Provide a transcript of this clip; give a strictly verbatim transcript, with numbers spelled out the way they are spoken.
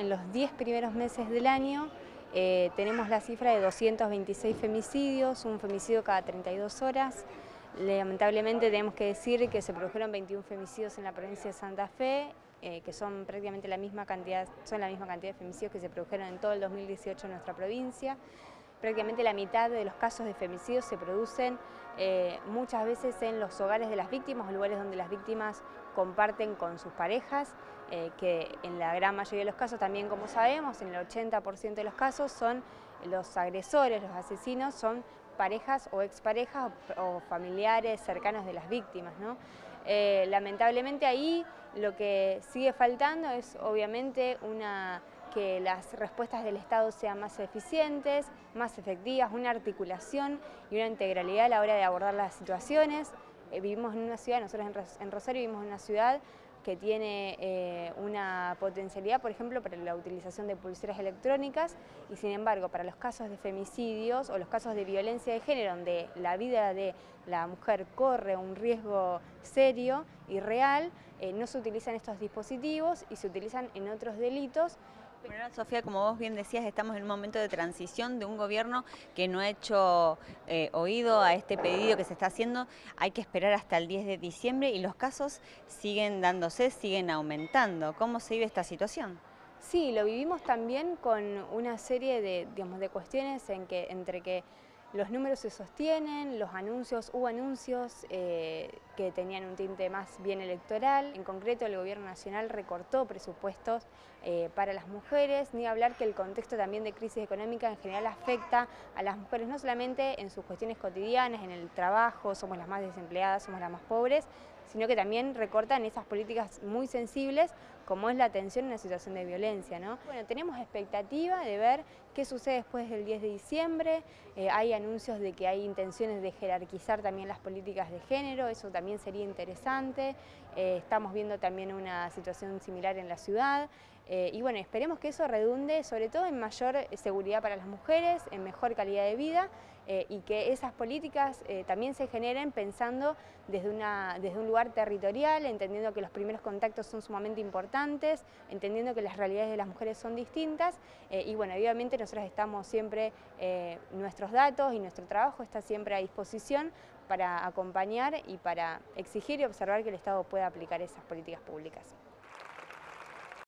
en los diez primeros meses del año eh, tenemos la cifra de doscientos veintiséis femicidios, un femicidio cada treinta y dos horas. Lamentablemente tenemos que decir que se produjeron veintiún femicidios en la provincia de Santa Fe, eh, que son prácticamente la misma cantidad, son la misma cantidad de femicidios que se produjeron en todo el dos mil dieciocho en nuestra provincia. Prácticamente la mitad de los casos de femicidios se producen eh, muchas veces en los hogares de las víctimas o lugares donde las víctimas comparten con sus parejas, eh, que en la gran mayoría de los casos también, como sabemos, en el ochenta por ciento de los casos son los agresores, los asesinos, son parejas o exparejas o, o familiares cercanos de las víctimas, ¿no? Eh, lamentablemente ahí lo que sigue faltando es obviamente una... que las respuestas del Estado sean más eficientes, más efectivas, una articulación y una integralidad a la hora de abordar las situaciones. Eh, vivimos en una ciudad, nosotros en Rosario vivimos en una ciudad que tiene eh, una potencialidad, por ejemplo, para la utilización de pulseras electrónicas y, sin embargo, para los casos de femicidios o los casos de violencia de género, donde la vida de la mujer corre un riesgo serio y real, eh, no se utilizan estos dispositivos y se utilizan en otros delitos. Bueno, Sofía, como vos bien decías, estamos en un momento de transición de un gobierno que no ha hecho eh, oído a este pedido que se está haciendo. Hay que esperar hasta el diez de diciembre y los casos siguen dándose, siguen aumentando. ¿Cómo se vive esta situación? Sí, lo vivimos también con una serie de, digamos, de cuestiones en que, entre que los números se sostienen, los anuncios, hubo anuncios eh, que tenían un tinte más bien electoral. En concreto, el gobierno nacional recortó presupuestos eh, para las mujeres, ni hablar que el contexto también de crisis económica en general afecta a las mujeres, no solamente en sus cuestiones cotidianas, en el trabajo, somos las más desempleadas, somos las más pobres, sino que también recortan esas políticas muy sensibles, como es la atención en una situación de violencia, ¿no? Bueno, tenemos expectativa de ver qué sucede después del diez de diciembre, eh, hay anuncios de que hay intenciones de jerarquizar también las políticas de género, eso también sería interesante, eh, estamos viendo también una situación similar en la ciudad, eh, y bueno, esperemos que eso redunde sobre todo en mayor seguridad para las mujeres, en mejor calidad de vida, eh, y que esas políticas eh, también se generen pensando desde, una, desde un lugar territorial, entendiendo que los primeros contactos son sumamente importantes, entendiendo que las realidades de las mujeres son distintas, eh, y bueno, obviamente nosotros estamos siempre, eh, nuestros datos y nuestro trabajo está siempre a disposición para acompañar y para exigir y observar que el Estado pueda aplicar esas políticas públicas.